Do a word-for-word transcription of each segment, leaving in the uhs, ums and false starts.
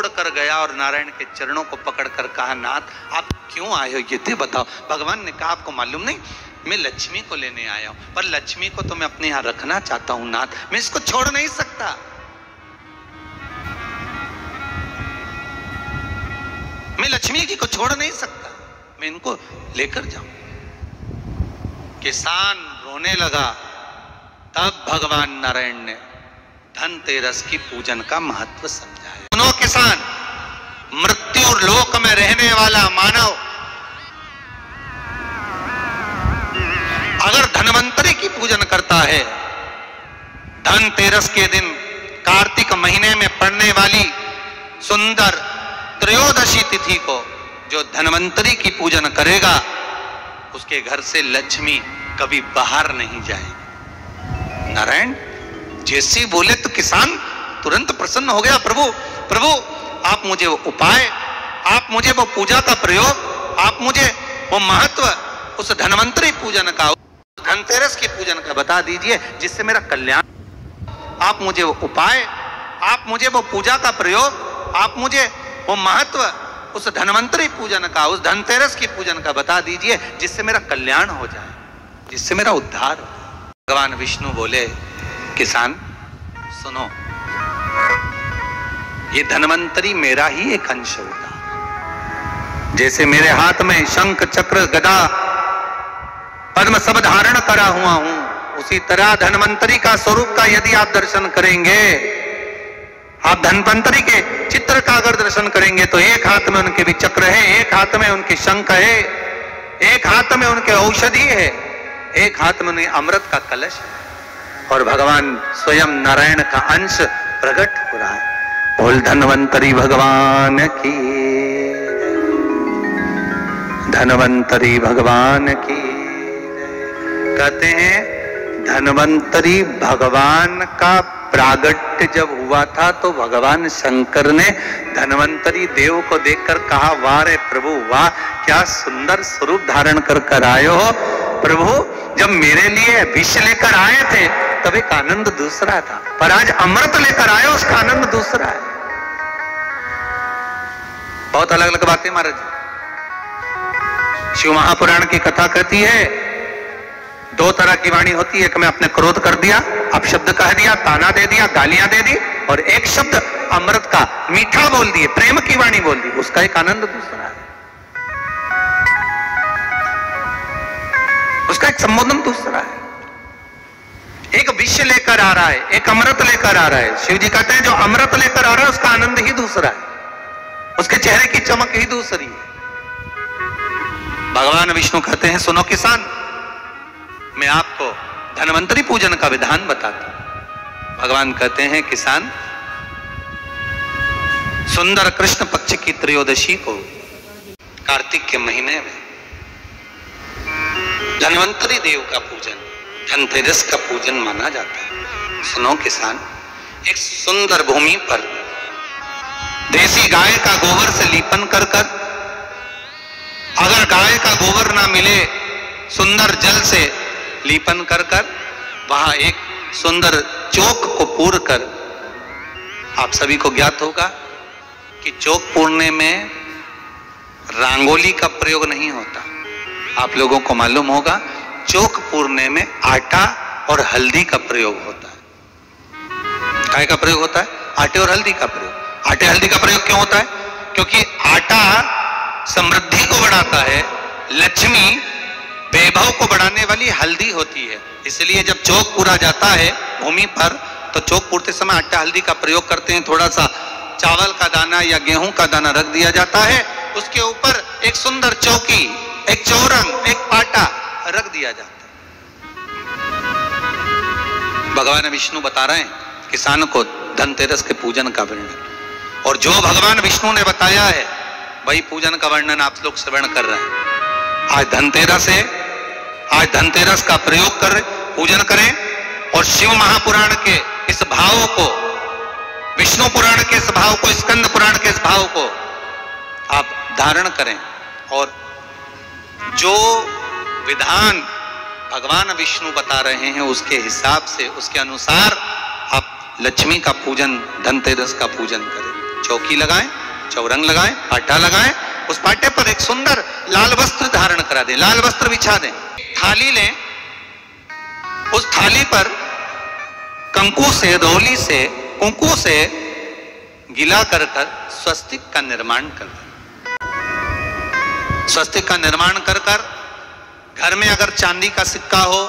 कर गया और नारायण के चरणों को पकड़कर कहा, नाथ आप क्यों आए हो ये तो बताओ। भगवान ने कहा, आपको मालूम नहीं, मैं लक्ष्मी को लेने आया हूं, पर लक्ष्मी को तो मैं अपने यहां रखना चाहता हूं नाथ, मैं इसको छोड़ नहीं सकता। मैं लक्ष्मी जी को छोड़ नहीं सकता, मैं इनको लेकर जाऊं। किसान रोने लगा। तब भगवान नारायण ने धनतेरस की पूजन का महत्व समझाया। सुनो किसान, मृत्यु लोक में रहने वाला मानव अगर धनवंतरी की पूजन करता है, धनतेरस के दिन कार्तिक महीने में पड़ने वाली सुंदर त्रयोदशी तिथि को जो धनवंतरी की पूजन करेगा, उसके घर से लक्ष्मी कभी बाहर नहीं जाएगी। नारायण जैसे बोले तो किसान तुरंत प्रसन्न हो गया। प्रभु प्रभु आप मुझे वो उपाय, आप मुझे वो पूजा का प्रयोग, आप मुझे वो महत्व उस धनवंतरी पूजन का, धनतेरस की पूजन का बता दीजिए जिससे मेरा कल्याण। आप मुझे वो उपाय, आप मुझे वो पूजा का प्रयोग, आप मुझे वो महत्व उस धनवंतरी पूजन का, उस धनतेरस की पूजन का बता दीजिए जिससे मेरा कल्याण हो जाए, जिससे मेरा उद्धार हो। भगवान विष्णु बोले, किसान सुनो, ये धनवंतरी मेरा ही एक अंश होता। जैसे मेरे हाथ में शंख चक्र गदा पद्म सब धारण करा हुआ हूं, उसी तरह धनवंतरी का स्वरूप का यदि आप दर्शन करेंगे, आप धनवंतरी के चित्र का अगर दर्शन करेंगे तो एक हाथ में उनके भी चक्र है, एक हाथ में उनके शंख है, एक हाथ में उनके औषधि है, एक हाथ में उन्हें अमृत का कलश है, और भगवान स्वयं नारायण का अंश प्रकट हो रहा है। बोल धनवंतरी भगवान की, धनवंतरी भगवान की। कहते हैं धनवंतरी भगवान का प्रागट्य जब हुआ था तो भगवान शंकर ने धनवंतरी देव को देखकर कहा, वाह रे प्रभु वाह, क्या सुंदर स्वरूप धारण कर कर आए हो। प्रभु जब मेरे लिए विष लेकर आए थे तब एक आनंद दूसरा था, पर आज अमृत लेकर आए उसका आनंद दूसरा है। बहुत अलग अलग बातें महाराज। शिव महापुराण की कथा कहती है, दो तरह की वाणी होती है, एक में आपने क्रोध कर दिया, अपशब्द कह दिया, ताना दे दिया, गालियां दे दी, और एक शब्द अमृत का मीठा बोल दिए, प्रेम की वाणी बोल दी, उसका एक आनंद दूसरा है, उसका एक संबोधन दूसरा है। एक विष लेकर आ रहा है, एक अमृत लेकर आ रहा है। शिव जी कहते हैं जो अमृत लेकर आ रहा है उसका आनंद ही दूसरा है, उसके चेहरे की चमक ही दूसरी है। भगवान विष्णु कहते हैं, सुनो किसान, मैं आपको धनवंतरी पूजन का विधान बताता हूं। भगवान कहते हैं, किसान सुंदर कृष्ण पक्ष की त्रयोदशी को कार्तिक के महीने में धनवंतरी देव का पूजन, धनतेरस का पूजन माना जाता है। सुनो किसान, एक सुंदर भूमि पर देसी गाय का गोबर से लीपन कर कर, अगर गाय का गोबर ना मिले सुंदर जल से लीपन कर कर, वहां एक सुंदर चौक को पूर कर, आप सभी को ज्ञात होगा कि चौक पूरने में रंगोली का प्रयोग नहीं होता। आप लोगों को मालूम होगा चौक पूरने में आटा और हल्दी का प्रयोग होता है। काय का प्रयोग होता है? आटे और हल्दी का प्रयोग। आटे हल्दी का प्रयोग क्यों होता है? क्योंकि आटा समृद्धि को बढ़ाता है, लक्ष्मी वैभव को बढ़ाने वाली हल्दी होती है। इसलिए जब चौक पूरा जाता है भूमि पर तो चौक पूरते समय आटा हल्दी का प्रयोग करते हैं। थोड़ा सा चावल का दाना या गेहूं का दाना रख दिया जाता है, उसके ऊपर एक सुंदर चौकी, एक चौरंग, एक पाटा रख दिया जाता है। भगवान विष्णु बता रहे हैं किसान को धनतेरस के पूजन का वर्णन, और जो भगवान विष्णु ने बताया है वही पूजन का वर्णन आप लोग श्रवण कर रहे हैं। आज धनतेरस है, आज धनतेरस का प्रयोग कर पूजन करें और शिव महापुराण के इस भाव को, विष्णु पुराण के इस भाव को, स्कंद पुराण के इस भाव को आप धारण करें, और जो विधान भगवान विष्णु बता रहे हैं उसके हिसाब से, उसके अनुसार आप लक्ष्मी का पूजन, धनतेरस का पूजन करें। चौकी लगाएं, चौरंग लगाएं, पाटा लगाएं, उस पाटे पर एक सुंदर लाल वस्त्र धारण करा दें, लाल वस्त्र बिछा दें। थाली लें, उस थाली पर कंकु से, रोली से, कुंकू से गिला कर कर स्वस्तिक का निर्माण कर दें। स्वस्तिक का निर्माण कर कर घर में अगर चांदी का सिक्का हो,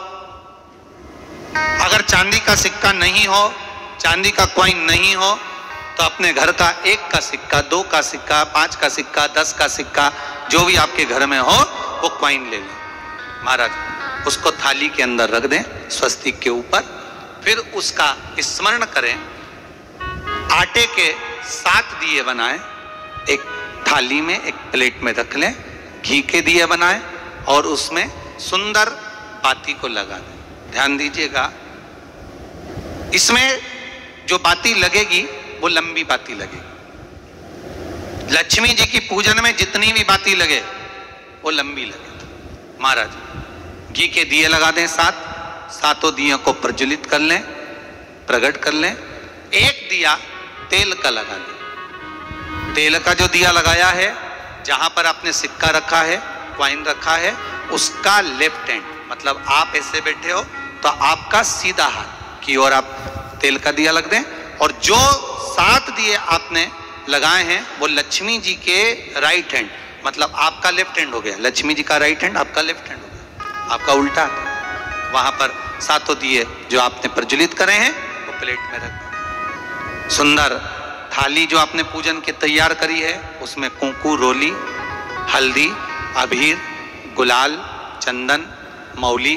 अगर चांदी का सिक्का नहीं हो, चांदी का कॉइन नहीं हो, तो अपने घर का एक का सिक्का, दो का सिक्का, पांच का सिक्का, दस का सिक्का, जो भी आपके घर में हो वो कॉइन ले लें महाराज, उसको थाली के अंदर रख दें स्वस्तिक के ऊपर। फिर उसका स्मरण करें, आटे के सात दिए बनाएं, एक थाली में, एक प्लेट में रख लें, घी के दिए बनाएं और उसमें सुंदर बाती को लगा दें। ध्यान दीजिएगा, इसमें जो बाती लगेगी वो लंबी बाती लगेगी। लक्ष्मी जी की पूजन में जितनी भी बाती लगे वो लंबी लगे। महाराज घी के दिए लगा दें सात, सातों दियों को प्रज्वलित कर लें, प्रकट कर लें। एक दिया तेल का लगा दें। तेल का जो दिया लगाया है, जहां पर आपने सिक्का रखा है, कॉइन रखा है, उसका लेफ्ट हैंड, मतलब आप ऐसे बैठे हो तो आपका सीधा हाथ की ओर आप तेल का दिया लग दें। और जो सात दिए आपने लगाए हैं वो लक्ष्मी जी के राइट हैंड, मतलब आपका लेफ्ट हैंड हो गया, लक्ष्मी जी का राइट हैंड, आपका लेफ्ट हैंड हो गया, आपका उल्टा। वहां पर सातों दिए जो आपने प्रज्वलित करे हैं वो प्लेट में रख दें। सुंदर थाली जो आपने पूजन के तैयार करी है, उसमें कुंकू, रोली, हल्दी, अबीर, गुलाल, चंदन, मौली,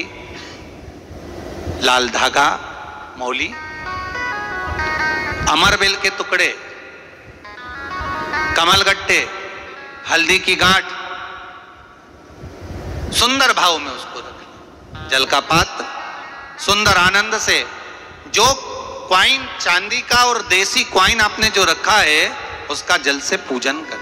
लाल धागा, मौली, अमरबेल के टुकड़े, कमलगट्टे, हल्दी की गांठ, सुंदर भाव में उसको रखें। जल का पात्र सुंदर आनंद से, जो क्वाइन चांदी का और देसी क्वाइन आपने जो रखा है उसका जल से पूजन करें।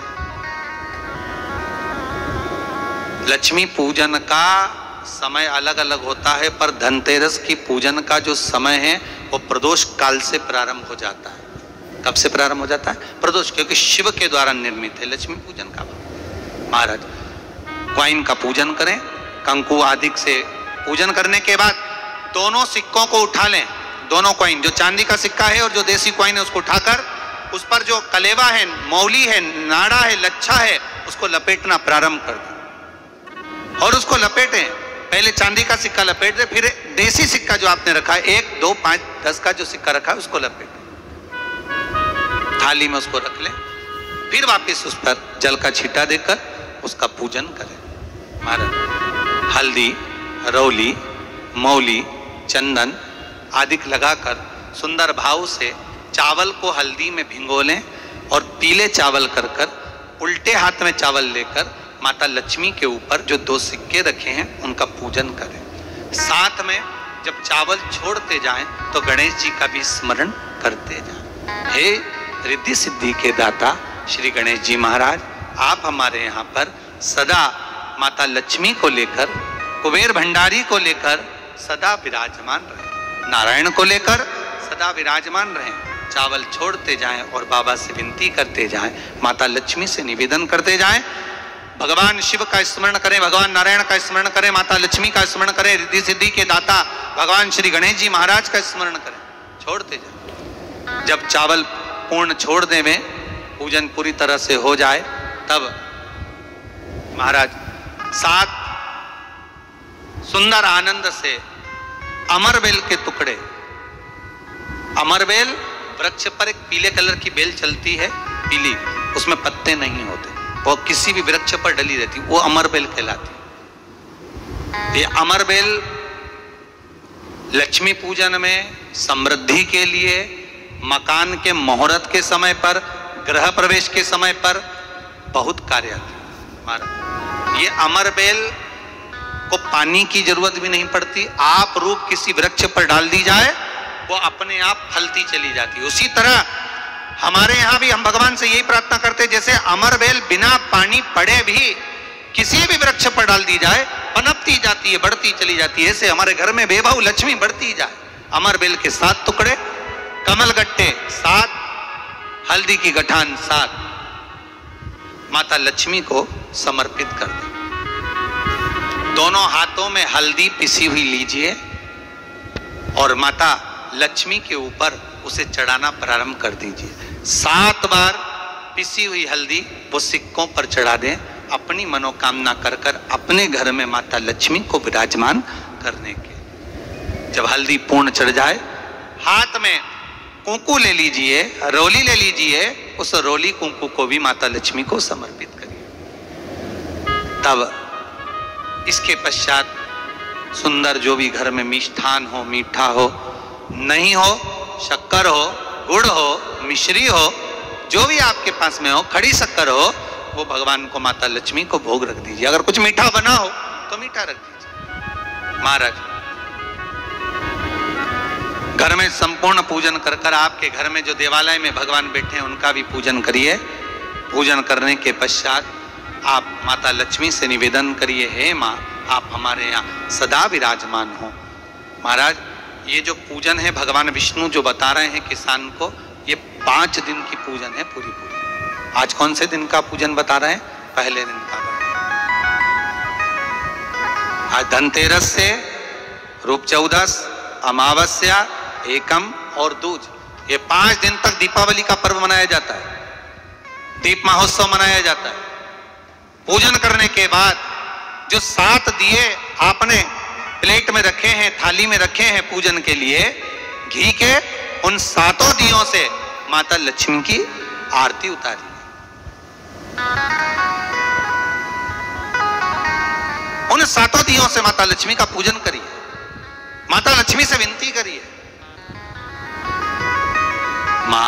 लक्ष्मी पूजन का समय अलग अलग होता है, पर धनतेरस की पूजन का जो समय है वो प्रदोष काल से प्रारंभ हो जाता है। कब से प्रारंभ हो जाता है? प्रदोष, क्योंकि शिव के द्वारा निर्मित है लक्ष्मी पूजन का। महाराज क्वाइन का पूजन करें, कंकु आदि से पूजन करने के बाद दोनों सिक्कों को उठा लें। दोनों कॉइन, जो चांदी का सिक्का है और जो देसी कॉइन है, उसको उठाकर उस पर जो कलेवा है, मौली है, नाड़ा है, लच्छा है, उसको लपेटना प्रारंभ कर दें और उसको लपेटें। पहले चांदी का सिक्का लपेट दे, फिर देसी सिक्का जो आपने रखा है, एक, दो, पांच, दस का जो सिक्का रखा है उसको लपेटें, थाली में उसको रख लें। फिर वापस उस पर जल का छींटा देकर उसका पूजन करें। महाराज हल्दी, रौली, मौली, चंदन आदि लगाकर सुंदर भाव से चावल को हल्दी में भिगो लें और पीले चावल कर कर उल्टे हाथ में चावल लेकर माता लक्ष्मी के ऊपर जो दो सिक्के रखे हैं उनका पूजन करें। साथ में जब चावल छोड़ते जाएं तो गणेश जी का भी स्मरण करते जाएं। हे रिद्धि सिद्धि के दाता श्री गणेश जी महाराज, आप हमारे यहाँ पर सदा माता लक्ष्मी को लेकर, कुबेर भंडारी को लेकर सदा विराजमान रहे, नारायण को लेकर सदा विराजमान रहें। चावल छोड़ते जाएं और बाबा से विनती करते जाएं, माता लक्ष्मी से निवेदन करते जाएं, भगवान शिव का स्मरण करें, भगवान नारायण का स्मरण करें, माता लक्ष्मी का स्मरण करें, रिद्धि सिद्धि के दाता भगवान श्री गणेश जी महाराज का स्मरण करें, छोड़ते जाएं। जब चावल पूर्ण छोड़ दे में पूजन पूरी तरह से हो जाए, तब महाराज सात सुंदर आनंद से अमरबेल के टुकड़े, अमरबेल वृक्ष पर एक पीले कलर की बेल चलती है, पीली, उसमें पत्ते नहीं होते, वो किसी भी वृक्ष पर डली रहती, वो अमरबेल कहलाती। ये अमरबेल लक्ष्मी पूजन में, समृद्धि के लिए, मकान के मुहूर्त के समय पर, गृह प्रवेश के समय पर बहुत कार्य आती। ये अमरबेल को पानी की जरूरत भी नहीं पड़ती, आप रूप किसी वृक्ष पर डाल दी जाए वो अपने आप फलती चली जाती है। उसी तरह हमारे यहाँ भी हम भगवान से यही प्रार्थना करते हैं, जैसे अमरबेल बिना पानी पड़े भी किसी भी वृक्ष पर डाल दी जाए पनपती जाती है, बढ़ती चली जाती है, ऐसे हमारे घर में बेबहू लक्ष्मी बढ़ती जाए। अमरबेल के सात टुकड़े, कमलगट्टे सात, हल्दी की गठान सात माता लक्ष्मी को समर्पित कर दें। दोनों हाथों में हल्दी पिसी हुई लीजिए और माता लक्ष्मी के ऊपर उसे चढ़ाना प्रारंभ कर दीजिए। सात बार पिसी हुई हल्दी वो सिक्कों पर चढ़ा दें, अपनी मनोकामना कर कर अपने घर में माता लक्ष्मी को विराजमान करने के। जब हल्दी पूर्ण चढ़ जाए, हाथ में कुंकू ले लीजिए, रोली ले लीजिए, उस रोली कुंकू को भी माता लक्ष्मी को समर्पित करिए। तब इसके पश्चात सुंदर जो भी घर में मिष्ठान हो, मीठा हो, नहीं हो, शक्कर हो, गुड़ हो, मिश्री हो, जो भी आपके पास में हो, खड़ी शक्कर हो, वो भगवान को माता लक्ष्मी को भोग रख दीजिए। अगर कुछ मीठा बना हो तो मीठा रख दीजिए। महाराज, घर में संपूर्ण पूजन कर कर आपके घर में जो देवालय में भगवान बैठे हैं उनका भी पूजन करिए। पूजन करने के पश्चात आप माता लक्ष्मी से निवेदन करिए, हे माँ, आप हमारे यहाँ सदा विराजमान हो। महाराज, ये जो पूजन है भगवान विष्णु जो बता रहे हैं किसान को, ये पांच दिन की पूजन है पूरी पूरी। आज कौन से दिन का पूजन बता रहे हैं? पहले दिन का। आज धनतेरस से रूप चौदस, अमावस्या, एकम और दूज, ये पांच दिन तक दीपावली का पर्व मनाया जाता है, दीप महोत्सव मनाया जाता है। पूजन करने के बाद जो सात दिए आपने प्लेट में रखे हैं, थाली में रखे हैं पूजन के लिए घी के, उन सातों दियों से माता लक्ष्मी की आरती उतारी। उन सातों दियों से माता लक्ष्मी का पूजन करिए। माता लक्ष्मी से विनती करिए, मां,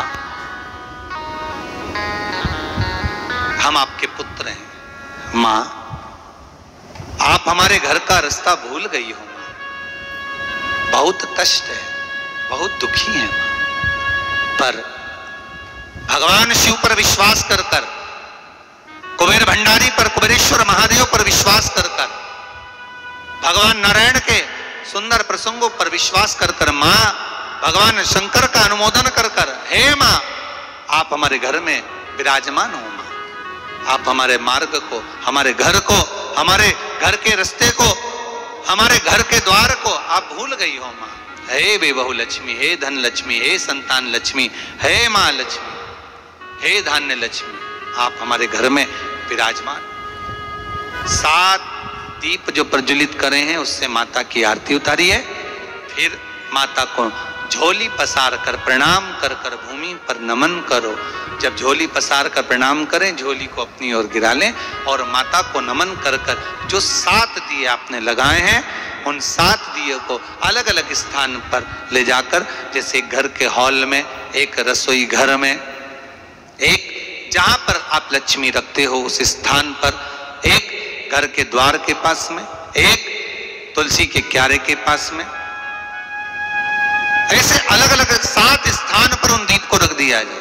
हम आपके पुत्र हैं। मां, आप हमारे घर का रास्ता भूल गई हो। बहुत कष्ट है, बहुत दुखी है, पर भगवान शिव पर विश्वास कर कर, कुबेर भंडारी पर, कुबेरेश्वर महादेव पर विश्वास कर कर, भगवान नारायण के सुंदर प्रसंगों पर विश्वास कर कर, मां, भगवान शंकर का अनुमोदन कर कर, हे मां, आप हमारे घर में विराजमान हो। मां, आप हमारे मार्ग को, हमारे घर को, हमारे घर के रास्ते को, हमारे घर के द्वार को आप भूल गई हो। मां, हे बेबहू लक्ष्मी, हे धन लक्ष्मी, हे संतान लक्ष्मी, हे मां लक्ष्मी, हे धान्य लक्ष्मी, आप हमारे घर में विराजमान। सात दीप जो प्रज्वलित करे हैं उससे माता की आरती उतारी है। फिर माता को झोली पसार कर प्रणाम कर कर भूमि पर नमन करो। जब झोली पसार कर प्रणाम करें, झोली को अपनी ओर गिरा लें और माता को नमन कर कर जो सात दिए आपने लगाए हैं, उन सात दिए को अलग अलग स्थान पर ले जाकर, जैसे घर के हॉल में, एक रसोई घर में, एक जहां पर आप लक्ष्मी रखते हो उस स्थान पर, एक घर के द्वार के पास में, एक तुलसी के क्यारे के पास में, ऐसे अलग अलग सात स्थान पर उन दीप को रख दिया जाए।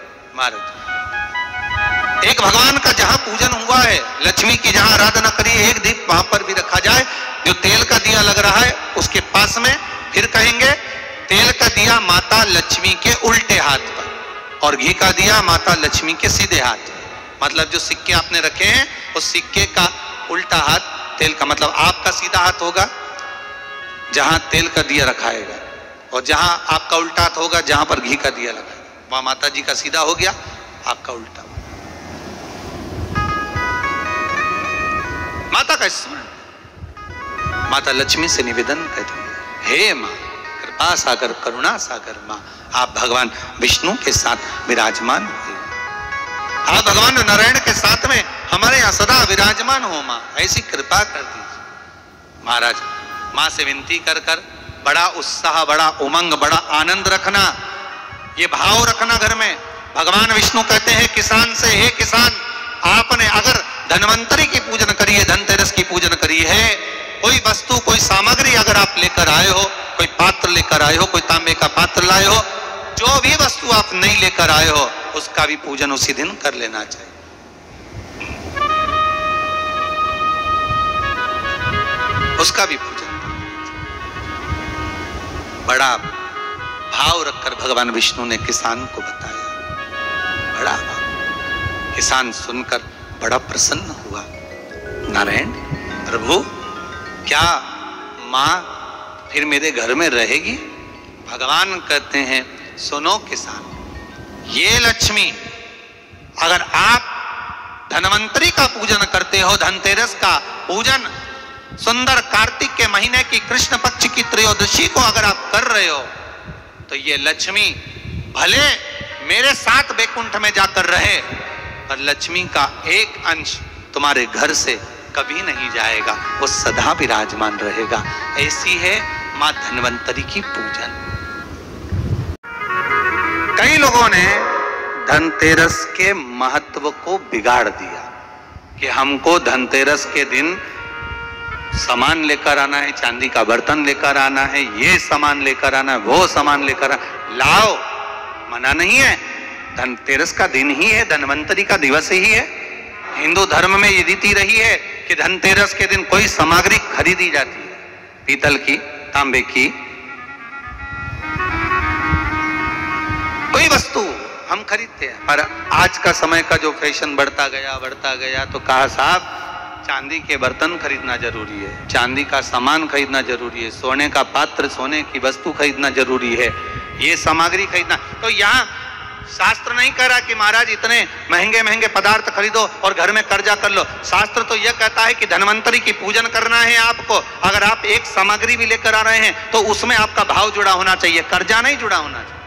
महाराज, एक भगवान का जहां पूजन हुआ है, लक्ष्मी की जहां आराधना करी है, एक दीप वहां पर भी रखा जाए। जो तेल का दिया लग रहा है उसके पास में, फिर कहेंगे तेल का दिया माता लक्ष्मी के उल्टे हाथ पर और घी का दिया माता लक्ष्मी के सीधे हाथ। मतलब जो सिक्के आपने रखे हैं उस सिक्के का उल्टा हाथ तेल का, मतलब आपका सीधा हाथ होगा जहां तेल का दिया रखाएगा, और जहां आपका उल्टा हाथ होगा जहां पर घी का दिया लगाएगा, वहां माता जी का सीधा हो गया, आपका उल्टा। माता का स्मरण, माता लक्ष्मी से निवेदन करिए, हे मां, कृपा सागर, करुणा सागर मां, आप भगवान विष्णु के साथ विराजमान हुए, आप भगवान नारायण के साथ में हमारे यहां सदा विराजमान हो। मां, ऐसी कृपा कर दीजिए। महाराज, मां से विनती कर कर बड़ा उत्साह, बड़ा उमंग, बड़ा आनंद रखना, ये भाव रखना घर में। भगवान विष्णु कहते हैं किसान से, हे किसान, आपने अगर धनवंतरी की पूजन करी है, धनतेरस की पूजन करी है, कोई वस्तु, कोई सामग्री अगर आप लेकर आए हो, कोई पात्र लेकर आए हो, कोई तांबे का पात्र लाए हो, जो भी वस्तु आप नहीं लेकर आए हो उसका भी पूजन उसी दिन कर लेना चाहिए। उसका भी पूजन बड़ा भाव रखकर भगवान विष्णु ने किसान को बताया। बड़ा भाव। किसान सुनकर बड़ा प्रसन्न हुआ। नारायण प्रभु, क्या मां फिर मेरे घर में रहेगी? भगवान कहते हैं, सुनो किसान, ये लक्ष्मी, अगर आप धनवंतरी का पूजन करते हो, धनतेरस का पूजन सुंदर कार्तिक के महीने की कृष्ण पक्ष की त्रयोदशी को अगर आप कर रहे हो, तो ये लक्ष्मी भले मेरे साथ बैकुंठ में जाकर रहे, पर लक्ष्मी का एक अंश तुम्हारे घर से कभी नहीं जाएगा, वो सदा विराजमान रहेगा। ऐसी है मां धनवंतरी की पूजन। कई लोगों ने धनतेरस के महत्व को बिगाड़ दिया कि हमको धनतेरस के दिन सामान लेकर आना है, चांदी का बर्तन लेकर आना है, ये सामान लेकर आना है, वो सामान लेकर आना। लाओ, मना नहीं है, धनतेरस का दिन ही है, धनवंतरी का दिवस ही है। हिंदू धर्म में ये रीति रही है कि धनतेरस के दिन कोई सामग्री खरीदी जाती है, पीतल की, तांबे की, कोई वस्तु हम खरीदते हैं। पर आज का समय का जो फैशन बढ़ता गया बढ़ता गया तो कहा साहब चांदी के बर्तन खरीदना जरूरी है, चांदी का सामान खरीदना जरूरी है, सोने का पात्र, सोने की वस्तु खरीदना जरूरी है, ये सामग्री खरीदना। तो यहाँ शास्त्र नहीं कह रहा कि महाराज इतने महंगे महंगे पदार्थ खरीदो और घर में कर्जा कर लो। शास्त्र तो यह कहता है कि धनवंतरी की पूजन करना है आपको, अगर आप एक सामग्री भी लेकर आ रहे हैं तो उसमें आपका भाव जुड़ा होना चाहिए, कर्जा नहीं जुड़ा होना चाहिए।